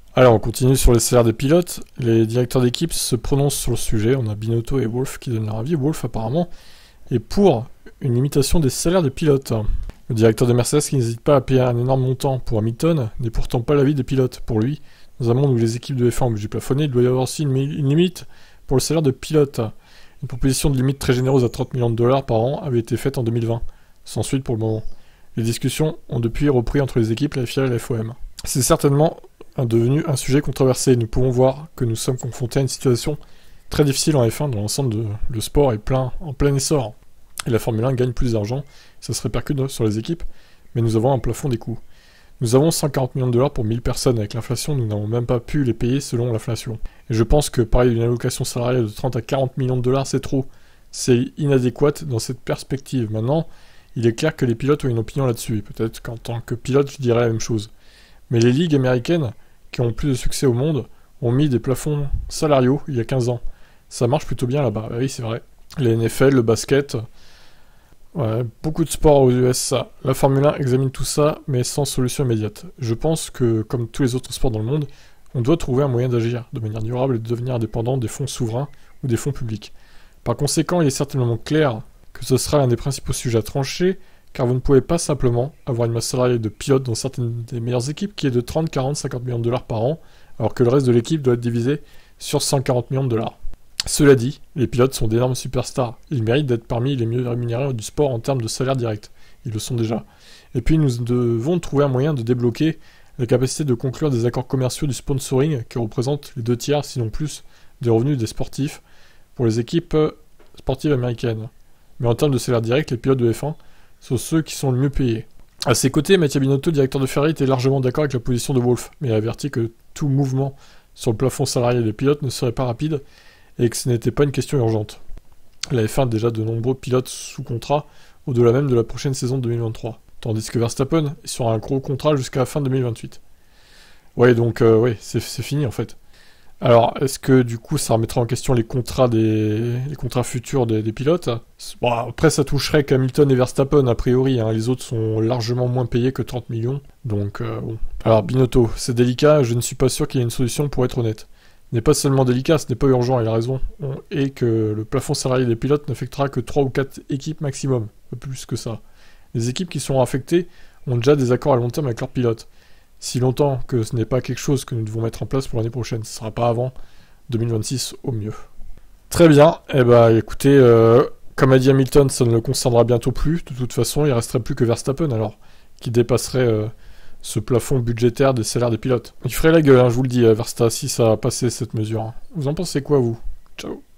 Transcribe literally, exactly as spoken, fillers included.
Alors, on continue sur les salaires des pilotes. Les directeurs d'équipe se prononcent sur le sujet. On a Binotto et Wolff qui donnent leur avis. Wolff, apparemment, est pour une limitation des salaires des pilotes. Le directeur de Mercedes, qui n'hésite pas à payer un énorme montant pour Hamilton, n'est pourtant pas l'avis des pilotes. Pour lui, dans un monde où les équipes de F un ont budget plafonné, il doit y avoir aussi une, une limite pour le salaire de pilote. Une proposition de limite très généreuse à trente millions de dollars par an avait été faite en deux mille vingt, sans suite pour le moment. Les discussions ont depuis repris entre les équipes, la F I A et la F O M. C'est certainement devenu un sujet controversé. Nous pouvons voir que nous sommes confrontés à une situation très difficile en F un, dans l'ensemble de le sport est plein, en plein essor. Et la Formule un gagne plus d'argent, ça se répercute sur les équipes, mais nous avons un plafond des coûts. Nous avons cent quarante millions de dollars pour mille personnes. Avec l'inflation, nous n'avons même pas pu les payer selon l'inflation. Et je pense que parler d'une allocation salariale de trente à quarante millions de dollars, c'est trop. C'est inadéquat dans cette perspective. Maintenant, il est clair que les pilotes ont une opinion là-dessus. Et peut-être qu'en tant que pilote, je dirais la même chose. Mais les ligues américaines, qui ont plus de succès au monde, ont mis des plafonds salariaux il y a quinze ans. Ça marche plutôt bien là-bas. Bah oui, c'est vrai. Les N F L, le basket... Ouais, beaucoup de sports aux U S A. La Formule un examine tout ça, mais sans solution immédiate. Je pense que, comme tous les autres sports dans le monde, on doit trouver un moyen d'agir de manière durable et de devenir indépendant des fonds souverains ou des fonds publics. Par conséquent, il est certainement clair que ce sera l'un des principaux sujets à trancher, car vous ne pouvez pas simplement avoir une masse salariale de pilotes dans certaines des meilleures équipes qui est de trente, quarante, cinquante millions de dollars par an, alors que le reste de l'équipe doit être divisé sur cent quarante millions de dollars. Cela dit, les pilotes sont d'énormes superstars. Ils méritent d'être parmi les mieux rémunérés du sport en termes de salaire direct. Ils le sont déjà. Et puis nous devons trouver un moyen de débloquer la capacité de conclure des accords commerciaux du sponsoring qui représentent les deux tiers, sinon plus, des revenus des sportifs pour les équipes sportives américaines. Mais en termes de salaire direct, les pilotes de F un sont ceux qui sont le mieux payés. À ses côtés, Mattia Binotto, directeur de Ferrari, était largement d'accord avec la position de Wolff, mais a averti que tout mouvement sur le plafond salarial des pilotes ne serait pas rapide et que ce n'était pas une question urgente. La F un a déjà de nombreux pilotes sous contrat, au-delà même de la prochaine saison de deux mille vingt-trois. Tandis que Verstappen est sur un gros contrat jusqu'à la fin deux mille vingt-huit. Ouais, donc, euh, ouais, c'est, c'est fini en fait. Alors, est-ce que du coup ça remettra en question les contrats des les contrats futurs des, des pilotes? Bon, après ça toucherait qu'Hamilton et Verstappen a priori, hein, les autres sont largement moins payés que trente millions, donc euh, bon. Alors Binotto, c'est délicat, je ne suis pas sûr qu'il y ait une solution pour être honnête. Ce n'est pas seulement délicat, ce n'est pas urgent, il a raison, et que le plafond salarial des pilotes n'affectera que trois ou quatre équipes maximum, pas plus que ça. Les équipes qui seront affectées ont déjà des accords à long terme avec leurs pilotes. Si longtemps que ce n'est pas quelque chose que nous devons mettre en place pour l'année prochaine. Ce ne sera pas avant deux mille vingt-six au mieux. Très bien. Eh ben, écoutez, euh, comme a dit Hamilton, ça ne le concernera bientôt plus. De toute façon, il ne resterait plus que Verstappen, alors, qui dépasserait euh, ce plafond budgétaire des salaires des pilotes. Il ferait la gueule, hein, je vous le dis, Verstappen, si ça a passé cette mesure. Vous en pensez quoi, vous? Ciao.